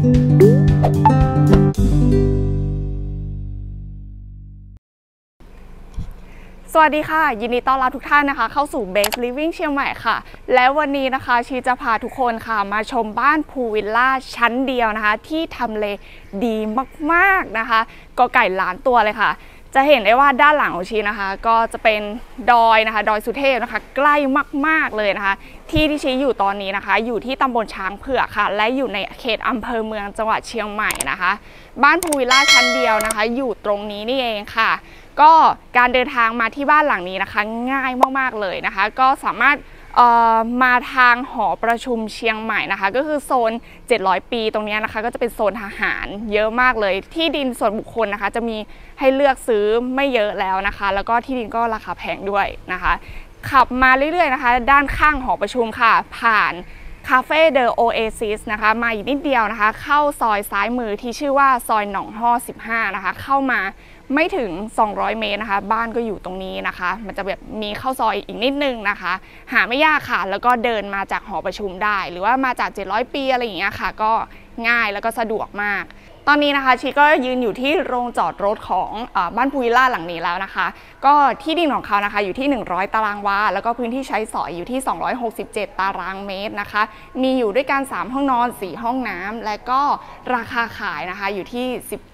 สวัสดีค่ะยินดีต้อนรับทุกท่านนะคะเข้าสู่ Base Living เชียงใหม่ค่ะและวันนี้นะคะชีจะพาทุกคนค่ะมาชมบ้านพูลวิลล่าชั้นเดียวนะคะที่ทำเลดีมากๆนะคะก็ไก่ล้านตัวเลยค่ะจะเห็นได้ว่าด้านหลังของชีนะคะก็จะเป็นดอยนะคะดอยสุเทพนะคะใกล้มากๆเลยนะคะที่ชีอยู่ตอนนี้นะคะอยู่ที่ตำบลช้างเผือกค่ะและอยู่ในเขตอำเภอเมืองจังหวัดเชียงใหม่นะคะบ้านพูลวิลล่าชั้นเดียวนะคะอยู่ตรงนี้นี่เองค่ะก็การเดินทางมาที่บ้านหลังนี้นะคะง่ายมากๆเลยนะคะก็สามารถมาทางหอประชุมเชียงใหม่นะคะก็คือโซน700 ปีตรงนี้นะคะก็จะเป็นโซนทหารเยอะมากเลยที่ดินส่วนบุคคลนะคะจะมีให้เลือกซื้อไม่เยอะแล้วนะคะแล้วก็ที่ดินก็ราคาแพงด้วยนะคะขับมาเรื่อยๆนะคะด้านข้างหอประชุมค่ะผ่านคาเฟ่เดอะโอเอซิสนะคะมาอีกนิดเดียวนะคะเข้าซอยซ้ายมือที่ชื่อว่าซอยหนองฮ่อ15นะคะเข้ามาไม่ถึง200 เมตรนะคะบ้านก็อยู่ตรงนี้นะคะมันจะแบบมีเข้าซอยอีกนิดนึงนะคะหาไม่ยากค่ะแล้วก็เดินมาจากหอประชุมได้หรือว่ามาจาก700 ปีอะไรอย่างเงี้ยค่ะก็ง่ายแล้วก็สะดวกมากตอนนี้นะคะชีก็ยืนอยู่ที่โรงจอดรถของบ้านพูลวิลล่าหลังนี้แล้วนะคะก็ที่ดินของเขานะคะอยู่ที่100 ตารางวาแล้วก็พื้นที่ใช้สอยอยู่ที่267 ตารางเมตรนะคะมีอยู่ด้วยกัน3 ห้องนอน4 ห้องน้ำและก็ราคาขายนะคะอยู่ที่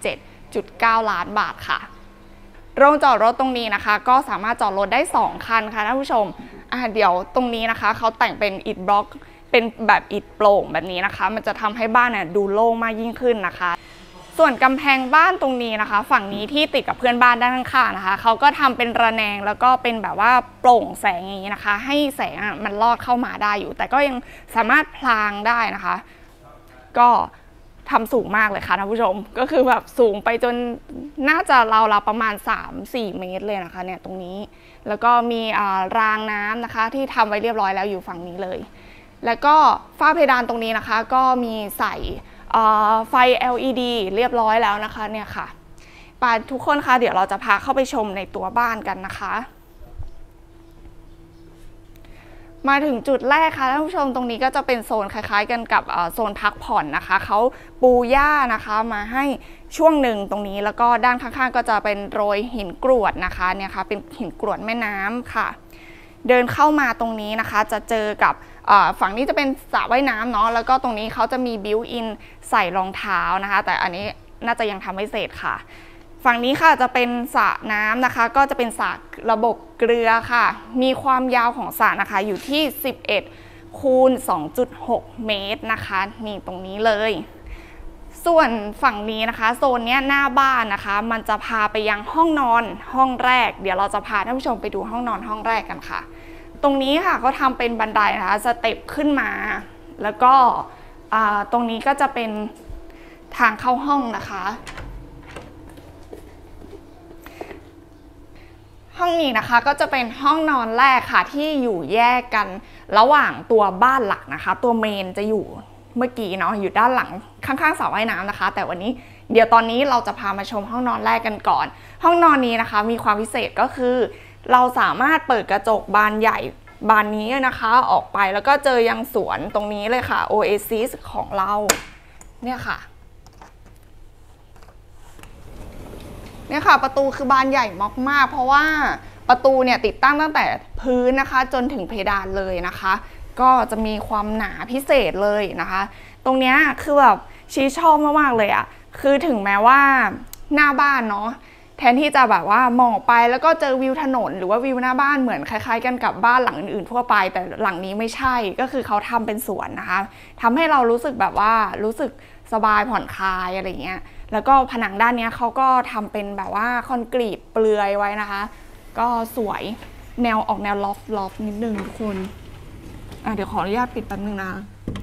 17.9 ล้านบาทค่ะโรงจอดรถตรงนี้นะคะก็สามารถจอดรถได้2 คันค่ะท่านผู้ชมเดี๋ยวตรงนี้นะคะเขาแต่งเป็นอิฐบล็อกเป็นแบบอิฐโปร่งแบบนี้นะคะมันจะทำให้บ้านดูโล่งมากยิ่งขึ้นนะคะส่วนกำแพงบ้านตรงนี้นะคะฝั่งนี้ที่ติดกับเพื่อนบ้านด้านข้างๆนะคะเขาก็ทำเป็นระแนงแล้วก็เป็นแบบว่าโปร่งแสงอย่างนี้นะคะให้แสงมันลอดเข้ามาได้อยู่แต่ก็ยังสามารถพลางได้นะคะก็ทำสูงมากเลยค่ะท่านผู้ชมก็คือแบบสูงไปจนน่าจะราวๆประมาณ 3-4 เมตรเลยนะคะเนี่ยตรงนี้แล้วก็มีรางน้ำนะคะที่ทำไว้เรียบร้อยแล้วอยู่ฝั่งนี้เลยแล้วก็ฝ้าเพดานตรงนี้นะคะก็มีใส่ไฟ LED เรียบร้อยแล้วนะคะเนี่ยค่ะทุกคนคะเดี๋ยวเราจะพาเข้าไปชมในตัวบ้านกันนะคะมาถึงจุดแรกค่ะท่านผู้ชมตรงนี้ก็จะเป็นโซนคล้ายๆกันกับโซนพักผ่อนนะคะเขาปูหญ้านะคะมาให้ช่วงหนึ่งตรงนี้แล้วก็ด้านข้างๆก็จะเป็นโรยหินกรวดนะคะเนี่ยค่ะเป็นหินกรวดแม่น้ำค่ะเดินเข้ามาตรงนี้นะคะจะเจอกับฝั่งนี้จะเป็นสระว่ายน้ำเนาะแล้วก็ตรงนี้เขาจะมีบิวอินใส่รองเท้านะคะแต่อันนี้น่าจะยังทำไม่เสร็จค่ะฝั่งนี้ค่ะจะเป็นสระน้ำนะคะก็จะเป็นสระระบบเกลือค่ะมีความยาวของสระนะคะอยู่ที่11 คูณ 2.6 เมตรนะคะนี่ตรงนี้เลยส่วนฝั่งนี้นะคะโซนนี้หน้าบ้านนะคะมันจะพาไปยังห้องนอนห้องแรกเดี๋ยวเราจะพาท่านผู้ชมไปดูห้องนอนห้องแรกกันค่ะตรงนี้ค่ะเขาทำเป็นบันไดนะคะสเต็ปขึ้นมาแล้วก็ตรงนี้ก็จะเป็นทางเข้าห้องนะคะห้องนี้นะคะก็จะเป็นห้องนอนแรกค่ะที่อยู่แยกกันระหว่างตัวบ้านหลักนะคะตัวเมนจะอยู่เมื่อกี้เนาะอยู่ด้านหลังข้างๆสระว่ายน้ำนะคะแต่วันนี้เดี๋ยวตอนนี้เราจะพามาชมห้องนอนแรกกันก่อนห้องนอนนี้นะคะมีความพิเศษก็คือเราสามารถเปิดกระจกบานใหญ่บานนี้นะคะออกไปแล้วก็เจอยังสวนตรงนี้เลยค่ะ Oasis ของเราเนี่ยค่ะเนี่ยค่ะประตูคือบานใหญ่มากๆเพราะว่าประตูเนี่ยติดตั้งตั้งแต่พื้นนะคะจนถึงเพดานเลยนะคะก็จะมีความหนาพิเศษเลยนะคะตรงเนี้ยคือแบบชีชอบมากๆเลยอะคือถึงแม้ว่าหน้าบ้านเนาะแทนที่จะแบบว่ามองไปแล้วก็เจอวิวถนนหรือว่าวิวหน้าบ้านเหมือนคล้ายๆกันกับบ้านหลังอื่นๆทั่วไปแต่หลังนี้ไม่ใช่ก็คือเขาทำเป็นสวนนะคะทำให้เรารู้สึกแบบว่ารู้สึกสบายผ่อนคลายอะไรเงี้ยแล้วก็ผนังด้านนี้เขาก็ทำเป็นแบบว่าคอนกรีตเปลือยไว้นะคะก็สวยแนวออกแนวลอฟนิดนึงทุกคนเดี๋ยวขออนุญาตปิดแป๊บนึงนะ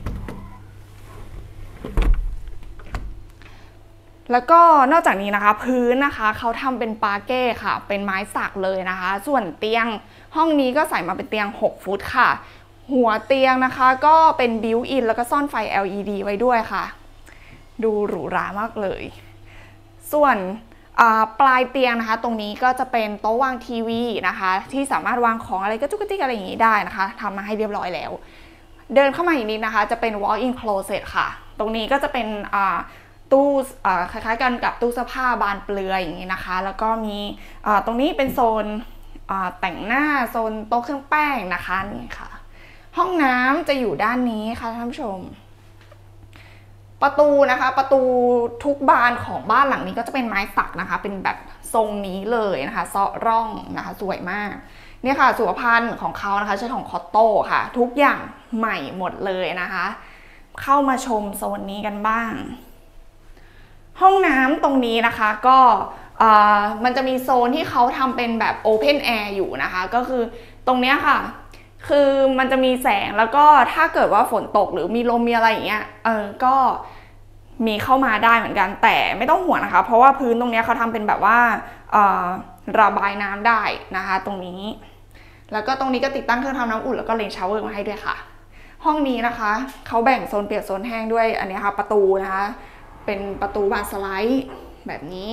แล้วก็นอกจากนี้นะคะพื้นนะคะเขาทำเป็นปาเก้ค่ะเป็นไม้สักเลยนะคะส่วนเตียงห้องนี้ก็ใส่มาเป็นเตียง6 ฟุตค่ะหัวเตียงนะคะก็เป็นบิวอินแล้วก็ซ่อนไฟ LED ไว้ด้วยค่ะดูหรูหรามากเลยส่วนปลายเตียงนะคะตรงนี้ก็จะเป็นโต๊ะวางทีวีนะคะที่สามารถวางของอะไรก็จุกจิกอะไรอย่างนี้ได้นะคะทำมาให้เรียบร้อยแล้วเดินเข้ามาอีกนิดนะคะจะเป็น walk-in closet ค่ะตรงนี้ก็จะเป็นตู้คล้ายๆกันกับตู้เสื้อผ้าบานเปลือยอย่างนี้นะคะแล้วก็มีตรงนี้เป็นโซนแต่งหน้าโซนโต๊ะเครื่องแป้งนะคะนี่ค่ะห้องน้ำจะอยู่ด้านนี้ค่ะท่านผู้ชมประตูนะคะประตูทุกบานของบ้านหลังนี้ก็จะเป็นไม้สักนะคะเป็นแบบทรงนี้เลยนะคะเซาะร่องนะคะสวยมากเนี่ยค่ะสุขภัณฑ์ของเขานะคะใช้ของคอตโต้ค่ะทุกอย่างใหม่หมดเลยนะคะเข้ามาชมโซนนี้กันบ้างห้องน้ำตรงนี้นะคะก็มันจะมีโซนที่เขาทำเป็นแบบโอเพนแอร์อยู่นะคะก็คือตรงเนี้ยค่ะคือมันจะมีแสงแล้วก็ถ้าเกิดว่าฝนตกหรือมีลมมีอะไรอย่างเงี้ยก็มีเข้ามาได้เหมือนกันแต่ไม่ต้องห่วงนะคะเพราะว่าพื้นตรงนี้เขาทำเป็นแบบว่าระบายน้ำได้นะคะตรงนี้แล้วก็ตรงนี้ก็ติดตั้งเครื่องทำน้ำอุ่นแล้วก็เลนชาวเวอร์มาให้ด้วยค่ะห้องนี้นะคะเขาแบ่งโซนเปียกโซนแห้งด้วยอันนี้ค่ะประตูนะคะเป็นประตูบานสไลด์แบบนี้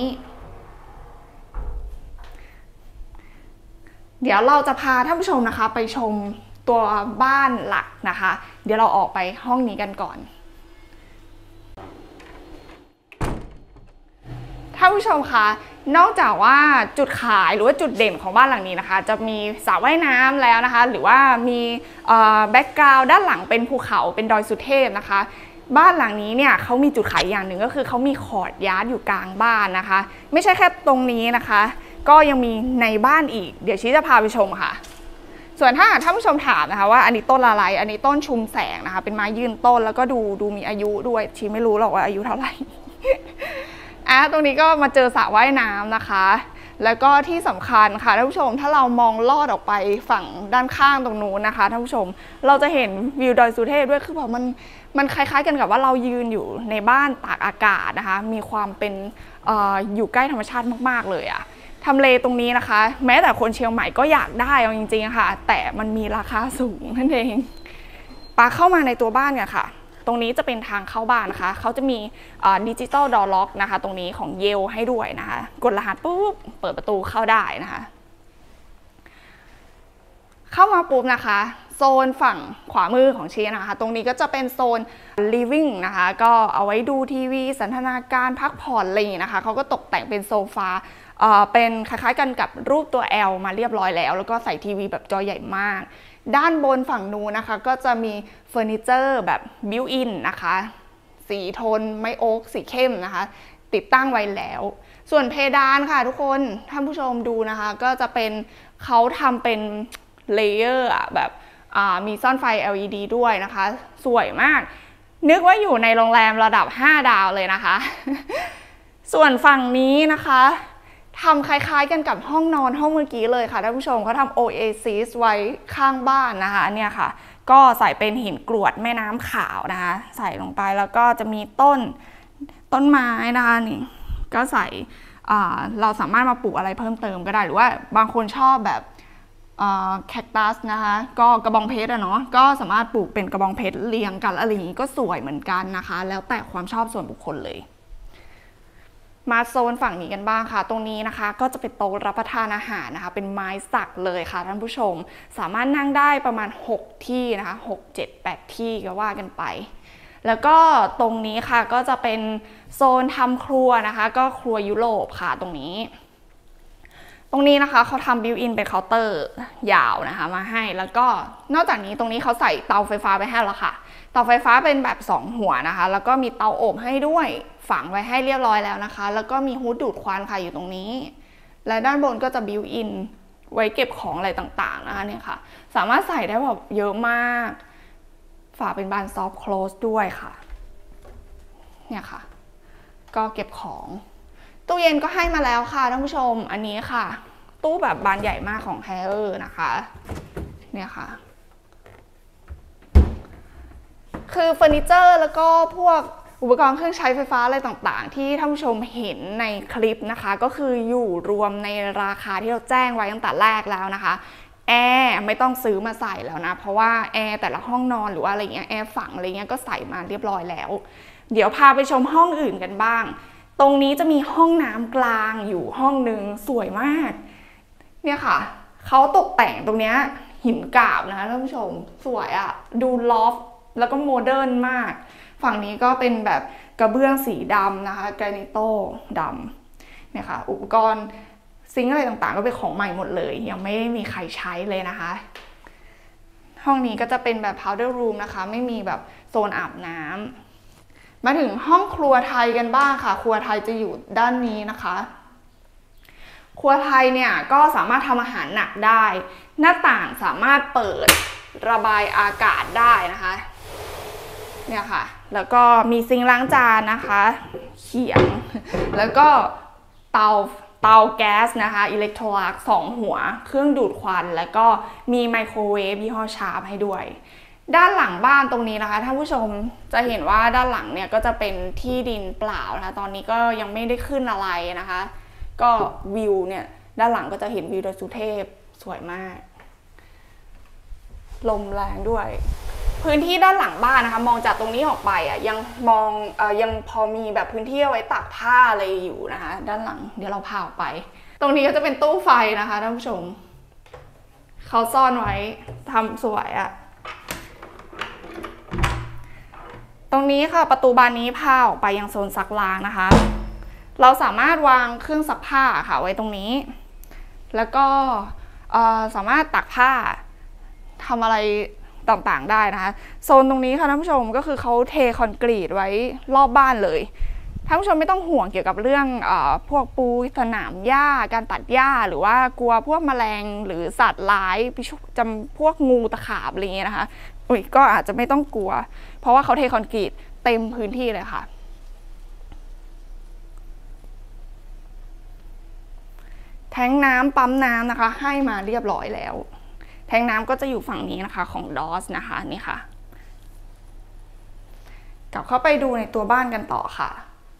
เดี๋ยวเราจะพาท่านผู้ชมนะคะไปชมตัวบ้านหลักนะคะเดี๋ยวเราออกไปห้องนี้กันก่อนท่านผู้ชมคะนอกจากว่าจุดขายหรือว่าจุดเด่นของบ้านหลังนี้นะคะจะมีสระว่ายน้ำแล้วนะคะหรือว่ามีแบ็กกราวด์ด้านหลังเป็นภูเขาเป็นดอยสุเทพนะคะบ้านหลังนี้เนี่ยเขามีจุดขายอย่างหนึ่งก็คือเขามีคอร์ทยาร์ดอยู่กลางบ้านนะคะไม่ใช่แค่ตรงนี้นะคะก็ยังมีในบ้านอีกเดี๋ยวชี้จะพาไปชมค่ะส่วนถ้าท่านผู้ชมถามนะคะว่าอันนี้ต้นอะไรอันนี้ต้นชุมแสงนะคะเป็นไม้ยืนต้นแล้วก็ดูมีอายุด้วยชี้ไม่รู้หรอกว่าอายุเท่าไหร่ ตรงนี้ก็มาเจอสระว่ายน้ำนะคะแล้วก็ที่สำคัญค่ะท่านผู้ชมถ้าเรามองลอดออกไปฝั่งด้านข้างตรงนู้นนะคะท่านผู้ชมเราจะเห็นวิวดอยสุเทพด้วยคือแบบมันคล้ายๆกันกับว่าเรายืนอยู่ในบ้านตากอากาศนะคะมีความเป็นอยู่ใกล้ธรรมชาติมากๆเลยอะทำเลตรงนี้นะคะแม้แต่คนเชียงใหม่ก็อยากได้เอาจริงๆค่ะแต่มันมีราคาสูงนั่นเองปาเข้ามาในตัวบ้านกันค่ะตรงนี้จะเป็นทางเข้าบ้านนะคะเขาจะมีดิจิตอลดอร์ล็อกนะคะตรงนี้ของเยลให้ด้วยนะคะกดรหัสปุ๊บเปิดประตูเข้าได้นะคะเข้ามาปุ๊บนะคะโซนฝั่งขวามือของชีนะคะตรงนี้ก็จะเป็นโซน living นะคะก็เอาไว้ดูทีวีสันทนาการพักผ่อนอะไรอย่างนี้นะคะเขาก็ตกแต่งเป็นโซฟาเป็นคล้ายๆกันกับรูปตัว L มาเรียบร้อยแล้วก็ใส่ทีวีแบบจอใหญ่มากด้านบนฝั่งนู้นนะคะก็จะมีเฟอร์นิเจอร์แบบบิวอินนะคะสีโทนไม้โอ๊กสีเข้มนะคะติดตั้งไว้แล้วส่วนเพดานค่ะทุกคนท่านผู้ชมดูนะคะก็จะเป็นเขาทำเป็นเลเยอร์แบบมีซ่อนไฟ LED ด้วยนะคะสวยมากนึกว่าอยู่ในโรงแรมระดับ5 ดาวเลยนะคะส่วนฝั่งนี้นะคะทำคล้ายๆกันกับห้องนอนห้องเมื่อกี้เลยค่ะท่านผู้ชมเขาทำ Oasis ไว้ข้างบ้านนะคะเนี่ยค่ะก็ใส่เป็นหินกรวดแม่น้ำขาวนะคะใส่ลงไปแล้วก็จะมีต้นไม้นะคะนี่ก็ใส่เราสามารถมาปลูกอะไรเพิ่มเติมก็ได้หรือว่าบางคนชอบแบบแคคตัสนะคะก็กระบองเพชรเนาะก็สามารถปลูกเป็นกระบองเพชรเรียงกันอะไรอย่างนี้ก็สวยเหมือนกันนะคะแล้วแต่ความชอบส่วนบุคคลเลยมาโซนฝั่งนี้กันบ้างค่ะตรงนี้นะคะก็จะเป็นโต๊ะรับประทานอาหารนะคะเป็นไม้สักเลยค่ะท่านผู้ชมสามารถนั่งได้ประมาณ6 ที่นะคะ6 7 8 ที่ก็ว่ากันไปแล้วก็ตรงนี้ค่ะก็จะเป็นโซนทำครัวนะคะก็ครัวยุโรปค่ะตรงนี้นะคะเขาทำบิวอินเป็นเคาน์เตอร์ยาวนะคะมาให้แล้วก็นอกจากนี้ตรงนี้เขาใส่เตาไฟฟ้าไปให้แล้วค่ะเตาไฟฟ้าเป็นแบบ2 หัวนะคะแล้วก็มีเตาอบให้ด้วยฝังไว้ให้เรียบร้อยแล้วนะคะแล้วก็มีฮูดดูดควันค่ะอยู่ตรงนี้และด้านบนก็จะบิวอินไว้เก็บของอะไรต่างๆนะคะเนี่ยค่ะสามารถใส่ได้แบบเยอะมากฝาเป็นบานซอฟต์โคลสด้วยค่ะเนี่ยค่ะก็เก็บของตู้เย็นก็ให้มาแล้วค่ะท่านผู้ชมอันนี้ค่ะตู้แบบบานใหญ่มากของแฮร์เออร์นะคะเนี่ยค่ะคือเฟอร์นิเจอร์แล้วก็พวกอุปกรณ์เครื่องใช้ไฟฟ้าอะไรต่างๆที่ท่านผู้ชมเห็นในคลิปนะคะก็คืออยู่รวมในราคาที่เราแจ้งไว้ตั้งแต่แรกแล้วนะคะแอร์ไม่ต้องซื้อมาใส่แล้วนะเพราะว่าแอร์แต่ละห้องนอนหรือว่าอะไรเงี้ยแอร์ฝังอะไรเงี้ยก็ใส่มาเรียบร้อยแล้วเดี๋ยวพาไปชมห้องอื่นกันบ้างตรงนี้จะมีห้องน้ำกลางอยู่ห้องนึงสวยมากเนี่ยค่ะเขาตกแต่งตรงเนี้ยหินกราบนะคะท่านผู้ชมสวยอะดูลอฟแล้วก็โมเดิร์นมากฝั่งนี้ก็เป็นแบบกระเบื้องสีดำนะคะแกรนิโต้ดำเนี่ยค่ะอุปกรณ์ซิงค์อะไรต่างๆก็เป็นของใหม่หมดเลยยังไม่มีใครใช้เลยนะคะห้องนี้ก็จะเป็นแบบ powder room นะคะไม่มีแบบโซนอาบน้ำมาถึงห้องครัวไทยกันบ้างค่ะครัวไทยจะอยู่ด้านนี้นะคะครัวไทยเนี่ยก็สามารถทำอาหารหนักได้หน้าต่างสามารถเปิดระบายอากาศได้นะคะเนี่ยค่ะแล้วก็มีซิงค์ล้างจานนะคะเขียงแล้วก็เตาแก๊สนะคะอิเล็กโทรลัก2หัวเครื่องดูดควันแล้วก็มีไมโครเวฟยี่ห้อชาร์ปให้ด้วยด้านหลังบ้านตรงนี้นะคะท่านผู้ชมจะเห็นว่าด้านหลังเนี่ยก็จะเป็นที่ดินเปล่านะคะตอนนี้ก็ยังไม่ได้ขึ้นอะไรนะคะก็วิวเนี่ยด้านหลังก็จะเห็นวิวดอยสุเทพสวยมากลมแรงด้วยพื้นที่ด้านหลังบ้านนะคะมองจากตรงนี้ออกไปอ่ะยังพอมีแบบพื้นที่เอาไว้ตากผ้าอะไรอยู่นะคะด้านหลังเดี๋ยวเราพาออกไปตรงนี้ก็จะเป็นตู้ไฟนะคะท่านผู้ชมเขาซ่อนไว้ทำสวยอ่ะตรงนี้ค่ะประตูบานนี้พาออกไปยังโซนซักล้างนะคะเราสามารถวางเครื่องซักผ้าค่ะไว้ตรงนี้แล้วก็สามารถตักผ้าทำอะไรต่างๆได้นะคะโซนตรงนี้ค่ะท่านผู้ชมก็คือเขาเทคอนกรีตไว้รอบบ้านเลยท่านผู้ชมไม่ต้องห่วงเกี่ยวกับเรื่องพวกปูสนามหญ้าการตัดหญ้าหรือว่ากลัวพวกแมลงหรือสัตว์ร้ายจำพวกงูตะขาบอะไรอย่างเงี้ยนะคะก็อาจจะไม่ต้องกลัวเพราะว่าเขาเทคอนกรีตเต็มพื้นที่เลยค่ะแทงน้ำปั๊มน้ำนะคะให้มาเรียบร้อยแล้วแทงน้ำก็จะอยู่ฝั่งนี้นะคะของดอสนะคะนี่ค่ะกลับเข้าไปดูในตัวบ้านกันต่อค่ะ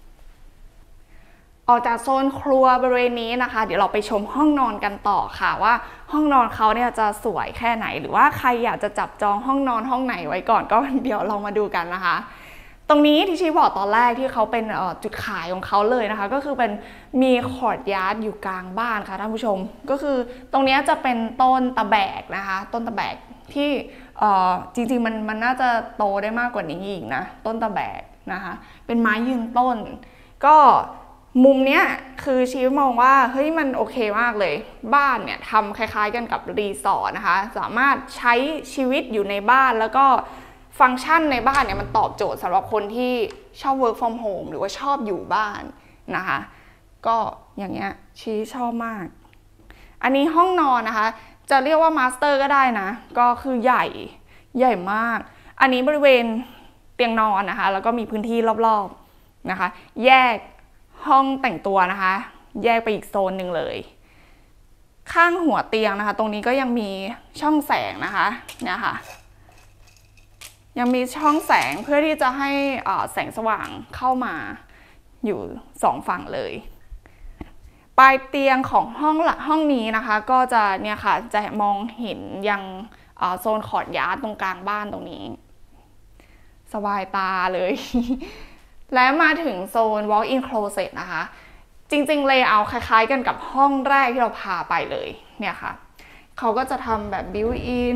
ออกจากโซนครัวบริเวณนี้นะคะเดี๋ยวเราไปชมห้องนอนกันต่อค่ะว่าห้องนอนเขาเนี่ยจะสวยแค่ไหนหรือว่าใครอยากจะจับจองห้องนอนห้องไหนไว้ก่อนก็เดี๋ยวเรามาดูกันนะคะตรงนี้ที่ชีบอกตอนแรกที่เขาเป็นจุดขายของเขาเลยนะคะก็คือเป็นมีคอร์ทยาร์ดอยู่กลางบ้านค่ะท่านผู้ชมก็คือตรงนี้จะเป็นต้นตะแบกนะคะต้นตะแบกที่จริงๆมันน่าจะโตได้มากกว่านี้อีกนะต้นตะแบกนะคะเป็นไม้ยืนต้นก็มุมเนี้ยคือชีมองว่าเฮ้ยมันโอเคมากเลยบ้านเนี่ยทำคล้ายๆกันกับรีสอร์ทนะคะสามารถใช้ชีวิตอยู่ในบ้านแล้วก็ฟังก์ชันในบ้านเนี่ยมันตอบโจทย์สำหรับคนที่ชอบ work from home หรือว่าชอบอยู่บ้านนะคะก็อย่างเงี้ยชีชอบมากอันนี้ห้องนอนนะคะจะเรียกว่ามาสเตอร์ก็ได้นะก็คือใหญ่มากอันนี้บริเวณเตียงนอนนะคะแล้วก็มีพื้นที่รอบๆนะคะแยกห้องแต่งตัวนะคะแยกไปอีกโซนหนึ่งเลยข้างหัวเตียงนะคะตรงนี้ก็ยังมีช่องแสงนะคะเนี่ยค่ะยังมีช่องแสงเพื่อที่จะให้แสงสว่างเข้ามาอยู่2ฝั่งเลยปลายเตียงของห้องนี้นะคะก็จะเนี่ยค่ะจะมองเห็นยังโซนคอร์ทยาร์ดตรงกลางบ้านตรงนี้สบายตาเลย และมาถึงโซน walk-in closet นะคะจริงๆเลเยอร์คล้ายๆกันกับห้องแรกที่เราพาไปเลยเนี่ยค่ะเขาก็จะทำแบบ built-in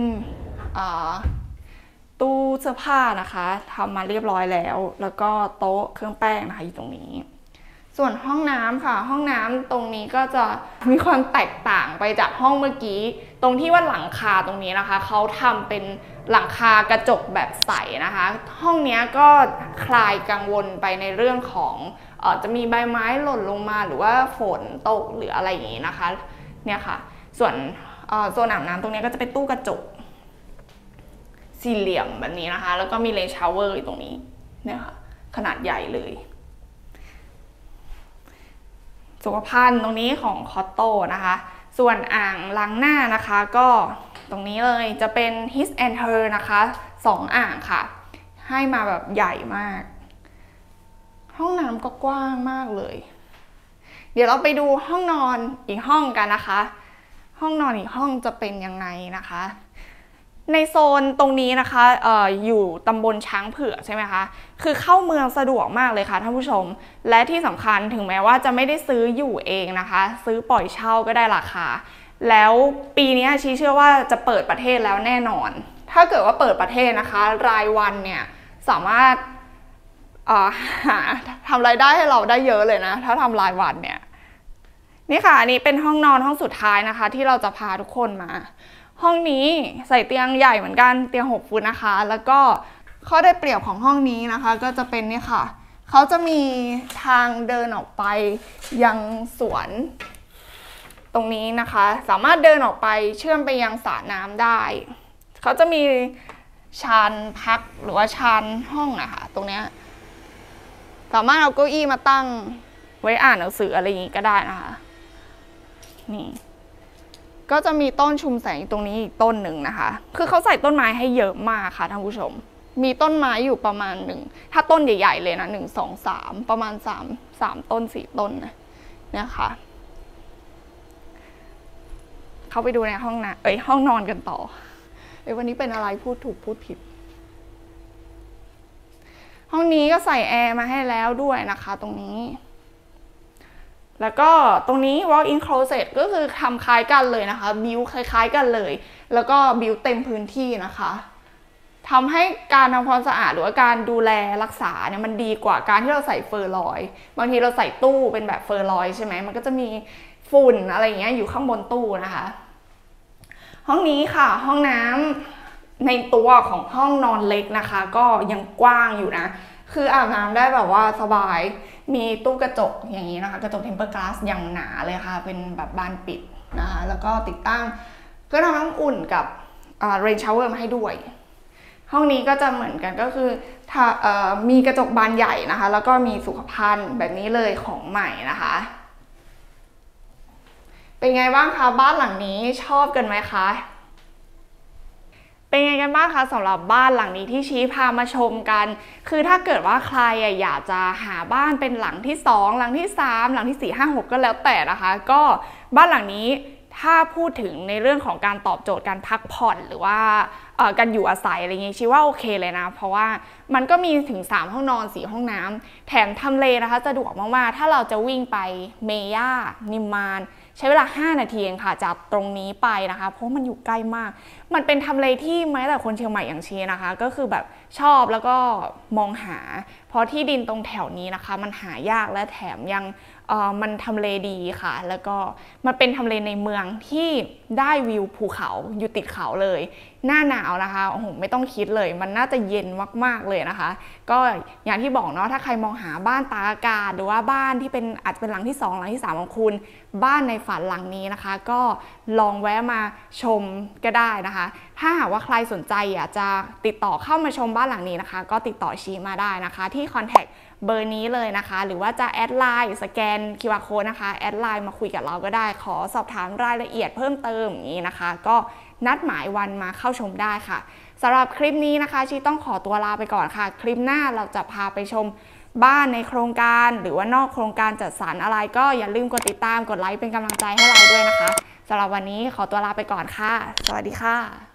ตู้เสื้อผ้านะคะทำมาเรียบร้อยแล้วก็โต๊ะเครื่องแป้งนะคะอยู่ตรงนี้ส่วนห้องน้ำค่ะห้องน้ำตรงนี้ก็จะมีความแตกต่างไปจากห้องเมื่อกี้ตรงที่ว่าหลังคาตรงนี้นะคะเขาทำเป็นหลังคากระจกแบบใสนะคะห้องนี้ก็คลายกังวลไปในเรื่องของจะมีใบไม้หล่นลงมาหรือว่าฝนตกหรืออะไรอย่างนี้นะคะเนี่ยค่ะส่วนโซนอาบน้ำตรงนี้ก็จะเป็นตู้กระจกสี่เหลี่ยมแบบนี้นะคะแล้วก็มีเลนชาวเวอร์อยู่ตรงนี้เนี่ยค่ะขนาดใหญ่เลยสุขภัณฑ์ตรงนี้ของคอตโต้นะคะส่วนอ่างล้างหน้านะคะก็ตรงนี้เลยจะเป็น His and Her นะคะ2 อ่างค่ะให้มาแบบใหญ่มากห้องน้ำก็กว้างมากเลยเดี๋ยวเราไปดูห้องนอนอีกห้องกันนะคะห้องนอนอีกห้องจะเป็นยังไงนะคะในโซนตรงนี้นะคะอยู่ตำบลช้างเผือกใช่ไหมคะคือเข้าเมืองสะดวกมากเลยค่ะท่านผู้ชมและที่สำคัญถึงแม้ว่าจะไม่ได้ซื้ออยู่เองนะคะซื้อปล่อยเช่าก็ได้ราคาแล้วปีนี้ชีเชื่อว่าจะเปิดประเทศแล้วแน่นอนถ้าเกิดว่าเปิดประเทศนะคะรายวันเนี่ยสามารถหาทำรายได้ให้เราได้เยอะเลยนะถ้าทำรายวันเนี่ยนี่ค่ะอันนี้เป็นห้องนอนห้องสุดท้ายนะคะที่เราจะพาทุกคนมาห้องนี้ใส่เตียงใหญ่เหมือนกันเตียง6 ฟุตนะคะแล้วก็ข้อได้เปรียบของห้องนี้นะคะก็จะเป็นนี่ค่ะเขาจะมีทางเดินออกไปยังสวนตรงนี้นะคะสามารถเดินออกไปเชื่อมไปยังสระน้ำได้เขาจะมีชานพักหรือว่าชานห้องนะคะตรงนี้สามารถเอาเก้าอี้มาตั้งไว้อ่านหนังสืออะไรอย่างนี้ก็ได้นะคะนี่ก็จะมีต้นชุมแสงตรงนี้อีกต้นหนึ่งนะคะคือเขาใส่ต้นไม้ให้เยอะมากค่ะท่านผู้ชมมีต้นไม้อยู่ประมาณถ้าต้นใหญ่ๆเลยนะ1 2 3ประมาณ3ต้น4ต้นนะเนี่ยค่ะเข้าไปดูในห้องห้องนอนกันต่อวันนี้เป็นอะไรพูดถูกพูดผิดห้องนี้ก็ใส่แอร์มาให้แล้วด้วยนะคะตรงนี้แล้วก็ตรงนี้ walk-in closet ก็คือทำคล้ายกันเลยนะคะบิวคล้ายๆกันเลยแล้วก็บิวเต็มพื้นที่นะคะทำให้การทำความสะอาดหรือว่าการดูแลรักษาเนี่ยมันดีกว่าการที่เราใส่เฟอร์ลอยบางทีเราใส่ตู้เป็นแบบเฟอร์ลอยใช่ไหมมันก็จะมีฝุ่นอะไรอย่างเงี้ยอยู่ข้างบนตู้นะคะห้องนี้ค่ะห้องน้ำในตัวของห้องนอนเล็กนะคะก็ยังกว้างอยู่นะคืออาบน้ำได้แบบว่าสบายมีตู้กระจกอย่างนี้นะคะกระจกเทมเปอร์กลาสอย่างหนาเลยค่ะเป็นแบบบานปิดนะคะแล้วก็ติดตั้งเครื่องทำน้ำอุ่นกับเรนชาวเวอร์มาให้ด้วยห้องนี้ก็จะเหมือนกันก็คือมีกระจกบานใหญ่นะคะแล้วก็มีสุขภัณฑ์แบบนี้เลยของใหม่นะคะเป็นไงบ้างคะบ้านหลังนี้ชอบกันไหมคะเป็นไงกันบ้างคะสำหรับบ้านหลังนี้ที่ชี้พามาชมกันคือถ้าเกิดว่าใครอยากจะหาบ้านเป็นหลังที่2หลังที่3หลังที่4 5 6ก็แล้วแต่นะคะก็บ้านหลังนี้ถ้าพูดถึงในเรื่องของการตอบโจทย์การพักผ่อนหรือว่าการอยู่อาศัยอะไรเงี้ยชี้ว่าโอเคเลยนะเพราะว่ามันก็มีถึง3ห้องนอน4ห้องน้ำแถมทำเลนะคะสะดวกมากๆถ้าเราจะวิ่งไปเมย่านิมมานใช้เวลา5 นาทีเองค่ะจากตรงนี้ไปนะคะเพราะมันอยู่ใกล้มากมันเป็นทำเลที่แม้แต่คนเชียงใหม่อย่างเชียนะคะก็คือแบบชอบแล้วก็มองหาเพราะที่ดินตรงแถวนี้นะคะมันหายากและแถมยังมันทำเลดีค่ะแล้วก็มันเป็นทำเลในเมืองที่ได้วิวภูเขาอยู่ติดเขาเลยหน้าหนาวนะคะโอ้โหไม่ต้องคิดเลยมันน่าจะเย็นมากๆเลยนะคะก็อย่างที่บอกเนาะถ้าใครมองหาบ้านตากอากาศหรือว่าบ้านที่เป็นอาจจะเป็นหลังที่2หลังที่3ของคุณบ้านในฝันหลังนี้นะคะก็ลองแวะมาชมก็ได้นะคะถ้าหากว่าใครสนใจอยากจะติดต่อเข้ามาชมบ้านหลังนี้นะคะก็ติดต่อชี้มาได้นะคะที่คอนแทคเบอร์นี้เลยนะคะหรือว่าจะแอดไลน์สแกน QR Code นะคะแอดไลน์มาคุยกับเราก็ได้ขอสอบถามรายละเอียดเพิ่มเติมอย่างนี้นะคะก็นัดหมายวันมาเข้าชมได้ค่ะสำหรับคลิปนี้นะคะชีต้องขอตัวลาไปก่อนค่ะคลิปหน้าเราจะพาไปชมบ้านในโครงการหรือว่านอกโครงการจัดสรรอะไรก็อย่าลืมกดติดตามกดไลค์เป็นกำลังใจให้เราด้วยนะคะสำหรับวันนี้ขอตัวลาไปก่อนค่ะสวัสดีค่ะ